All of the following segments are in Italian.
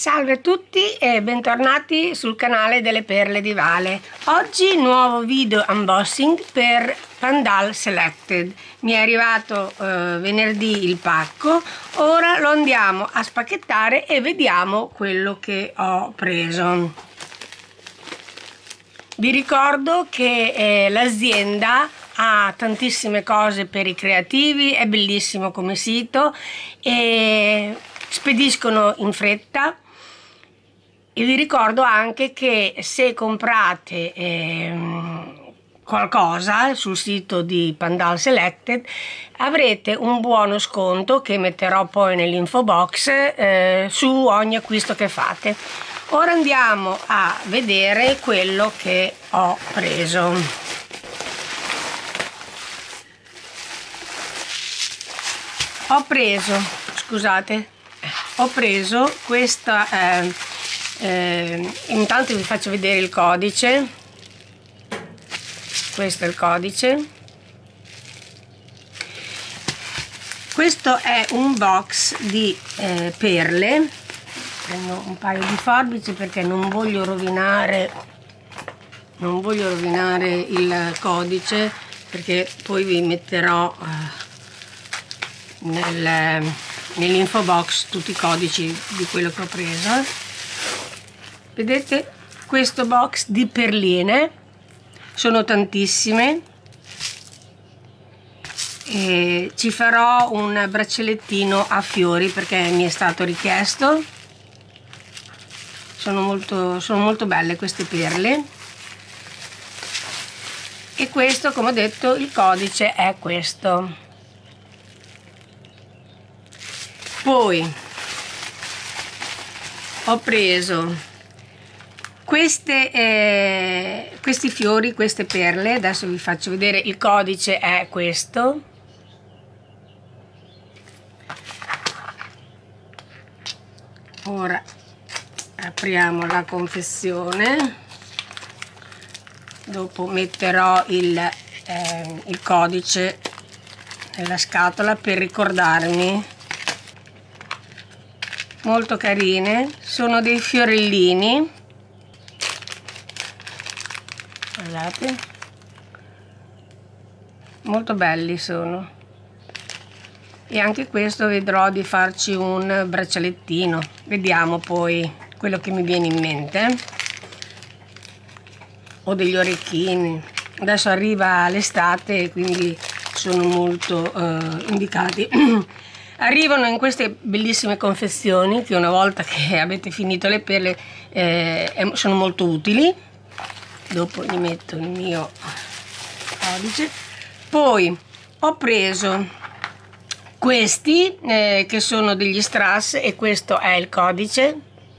Salve a tutti e bentornati sul canale delle perle di Vale. Oggi nuovo video unboxing per Pandal Selected. Mi è arrivato venerdì il pacco, ora lo andiamo a spacchettare e vediamo quello che ho preso. Vi ricordo che l'azienda ha tantissime cose per i creativi, è bellissimo come sito e spediscono in fretta. E vi ricordo anche che se comprate qualcosa sul sito di Pandal Selected avrete un buono sconto che metterò poi nell'info box su ogni acquisto che fate. Ora andiamo a vedere quello che ho preso. Ho preso questa, intanto vi faccio vedere il codice. Questo è il codice. Questo è un box di perle. Prendo un paio di forbici perché non voglio rovinare il codice, perché poi vi metterò nell'info box tutti i codici di quello che ho preso. Vedete questo box di perline, sono tantissime e ci farò un braccialettino a fiori perché mi è stato richiesto. Sono molto belle queste perle e questo, come ho detto, il codice è questo. Poi ho preso questi fiori, queste perle. Adesso vi faccio vedere, il codice è questo. Ora apriamo la confezione, dopo metterò il codice nella scatola per ricordarmi. Molto carine, sono dei fiorellini, guardate, molto belli sono, e anche questo vedrò di farci un braccialettino, vediamo poi quello che mi viene in mente, o degli orecchini. Adesso arriva l'estate e quindi sono molto indicati. Arrivano in queste bellissime confezioni che una volta che avete finito le perle sono molto utili. Dopo gli metto il mio codice. Poi ho preso questi che sono degli strass e questo è il codice.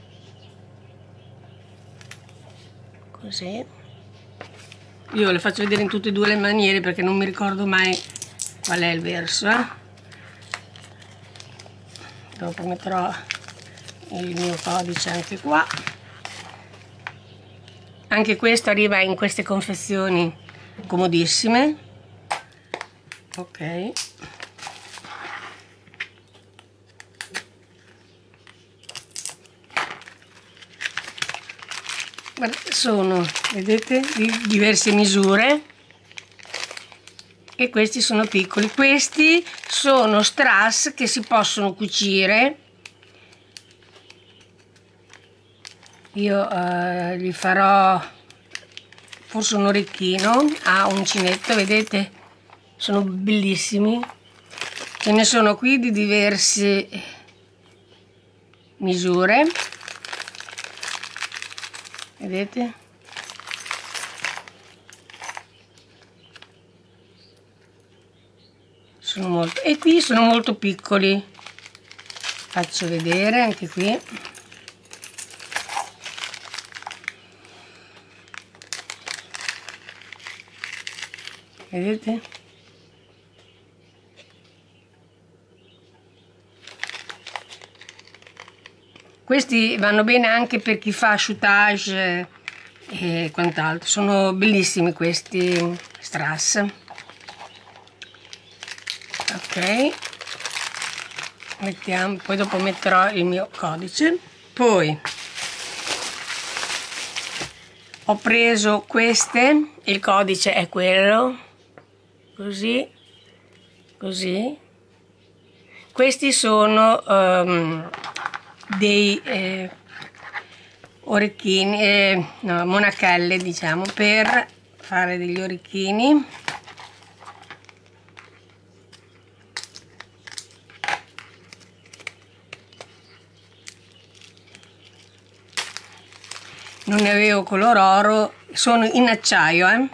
Così. Io le faccio vedere in tutte e due le maniere perché non mi ricordo mai qual è il verso. Dopo metterò il mio codice anche qua. Anche questo arriva in queste confezioni comodissime. Ok. Sono, vedete, di diverse misure. E questi sono piccoli. Questi sono strass che si possono cucire. Io gli farò forse un orecchino a uncinetto, vedete, sono bellissimi. Ce ne sono qui di diverse misure, vedete. E qui sono molto piccoli, faccio vedere anche qui. Vedete? Questi vanno bene anche per chi fa asciutage e quant'altro, sono bellissimi questi strass. Ok, mettiamo, poi dopo metterò il mio codice. Poi ho preso queste, il codice è quello, così, così. Questi sono dei orecchini, no, monachelle, diciamo, per fare degli orecchini. Non ne avevo color oro, sono in acciaio,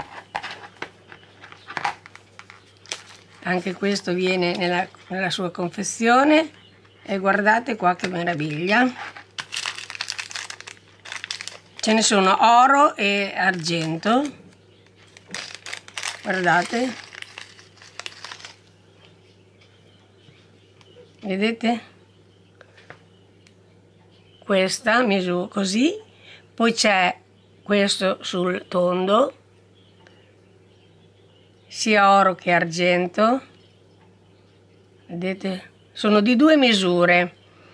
Anche questo viene nella sua confezione e guardate qua che meraviglia. Ce ne sono oro e argento, guardate, vedete? Questa misura così, poi c'è questo sul tondo, sia oro che argento, vedete? Sono di due misure,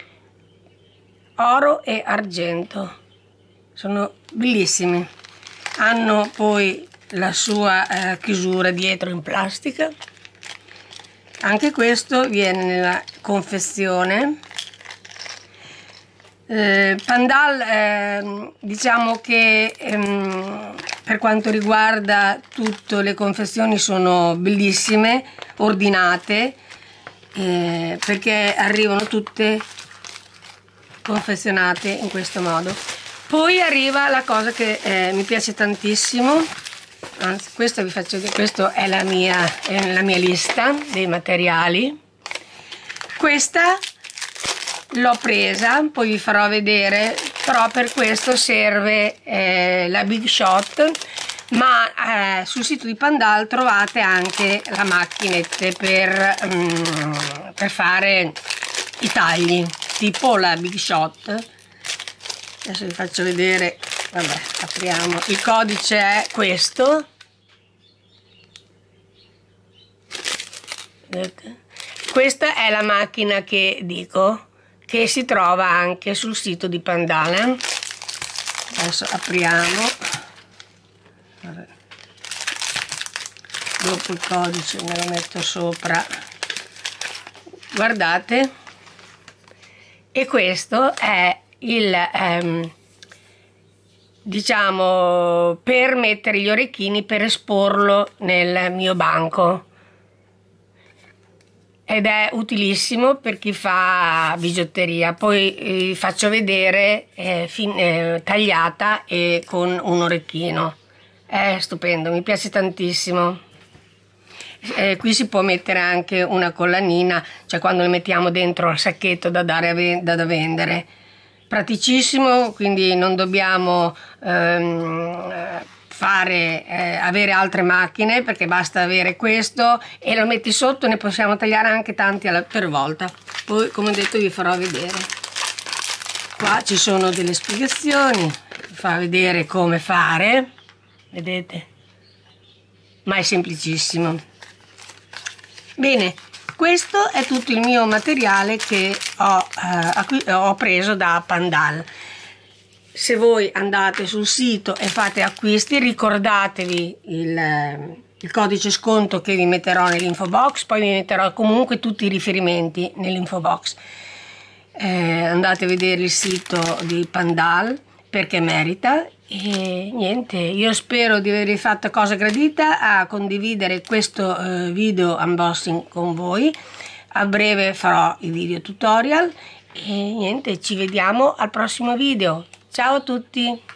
oro e argento, sono bellissimi. Hanno poi la sua chiusura dietro in plastica. Anche questo viene nella confezione. Pandal, diciamo che per quanto riguarda tutte le confezioni sono bellissime, ordinate, perché arrivano tutte confezionate in questo modo. Poi arriva la cosa che mi piace tantissimo, anzi questo vi faccio vedere, questa è la mia lista dei materiali. Questa l'ho presa, poi vi farò vedere, però per questo serve la Big Shot, ma sul sito di Pandal trovate anche la macchinette per fare i tagli, tipo la Big Shot. Adesso vi faccio vedere, vabbè, apriamo, il codice è questo, vedete? Questa è la macchina che dico, che si trova anche sul sito di Pandal. Adesso apriamo, vabbè. Dopo il codice me lo metto sopra, guardate, e questo è il diciamo per mettere gli orecchini, per esporlo nel mio banco, ed è utilissimo per chi fa bigiotteria. Poi vi faccio vedere tagliata e con un orecchino, è stupendo, mi piace tantissimo. Qui si può mettere anche una collanina, cioè quando le mettiamo dentro al sacchetto da vendere. Praticissimo, quindi non dobbiamo avere altre macchine, perché basta avere questo e lo metti sotto, ne possiamo tagliare anche tanti per volta. Poi, come ho detto, vi farò vedere. Qua ci sono delle spiegazioni, vi fa vedere come fare, vedete? Ma è semplicissimo. Bene, questo è tutto il mio materiale che ho preso da Pandal. Se voi andate sul sito e fate acquisti, ricordatevi il codice sconto che vi metterò nell'info box, poi vi metterò comunque tutti i riferimenti nell'info box. Andate a vedere il sito di Pandal perché merita. E niente, io spero di avervi fatto cosa gradita a condividere questo video unboxing con voi. A breve farò i video tutorial e niente, ci vediamo al prossimo video. Ciao a tutti!